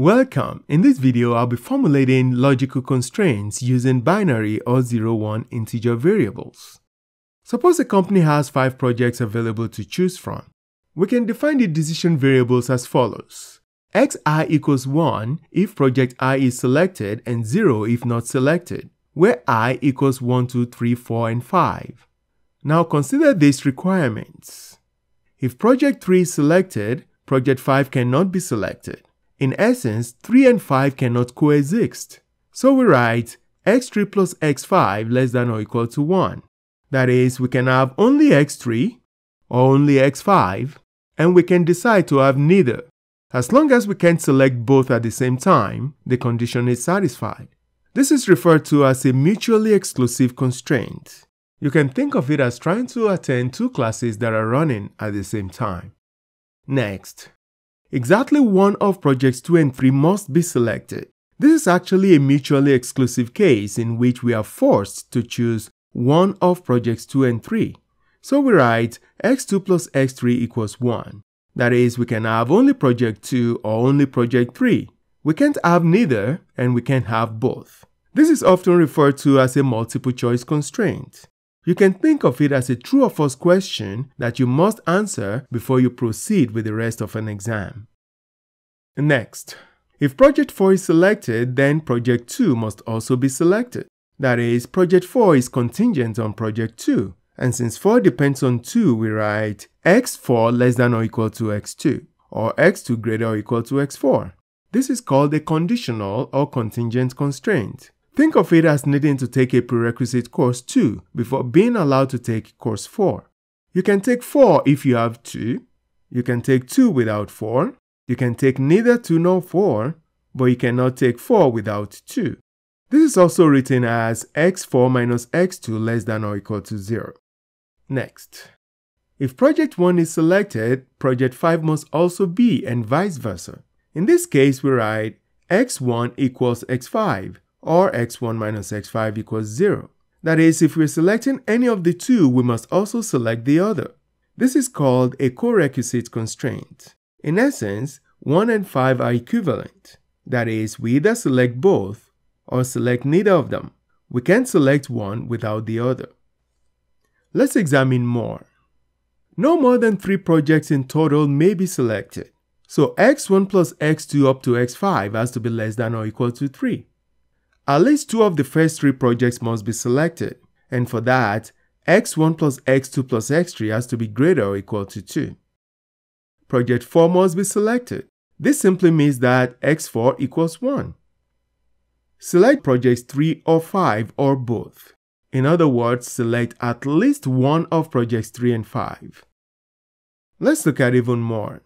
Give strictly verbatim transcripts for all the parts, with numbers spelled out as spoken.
Welcome! In this video, I'll be formulating logical constraints using binary or zero one integer variables. Suppose a company has five projects available to choose from. We can define the decision variables as follows. Xi equals one if project I is selected and zero if not selected, where I equals one, two, three, four, and five. Now consider these requirements. If project three is selected, project five cannot be selected. In essence, three and five cannot coexist. So we write x three plus x five less than or equal to one. That is, we can have only x three or only x five, and we can decide to have neither. As long as we can select both at the same time, the condition is satisfied. This is referred to as a mutually exclusive constraint. You can think of it as trying to attend two classes that are running at the same time. Next. Exactly one of projects two and three must be selected. This is actually a mutually exclusive case in which we are forced to choose one of projects two and three. So we write x two plus x three equals one. That is, we can have only project two or only project three. We can't have neither, and we can't have both. This is often referred to as a multiple choice constraint. You can think of it as a true or false question that you must answer before you proceed with the rest of an exam. Next, if project four is selected, then project two must also be selected. That is, project four is contingent on project two, and since four depends on two, we write x four less than or equal to x two, or x two greater or equal to x four. This is called a conditional or contingent constraint. Think of it as needing to take a prerequisite course two before being allowed to take course four. You can take four if you have two. You can take two without four. You can take neither two nor four, but you cannot take four without two. This is also written as x four minus x two less than or equal to zero. Next. If project one is selected, project five must also be, and vice versa. In this case, we write x one equals x five. Or x one minus x five equals zero. That is, if we're selecting any of the two, we must also select the other. This is called a co-requisite constraint. In essence, one and five are equivalent. That is, we either select both or select neither of them. We can't select one without the other. Let's examine more. No more than three projects in total may be selected. So x one plus x two up to x five has to be less than or equal to three. At least two of the first three projects must be selected, and for that, x one plus x two plus x three has to be greater or equal to two. Project four must be selected. This simply means that x four equals one. Select projects three or five or both. In other words, select at least one of projects three and five. Let's look at even more.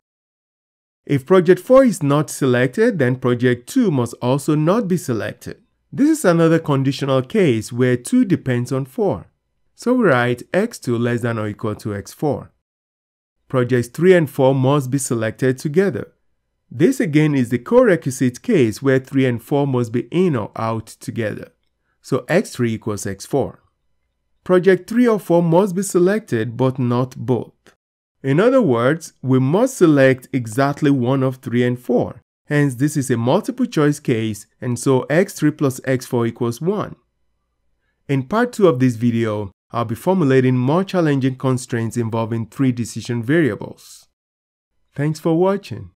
If project four is not selected, then project two must also not be selected. This is another conditional case where two depends on four. So we write x two less than or equal to x four. Projects three and four must be selected together. This again is the co-requisite case where three and four must be in or out together. So x three equals x four. Project three or four must be selected but not both. In other words, we must select exactly one of three and four. Hence, this is a multiple choice case, and so x three plus x four equals one. In part two of this video, I'll be formulating more challenging constraints involving three decision variables. Thanks for watching.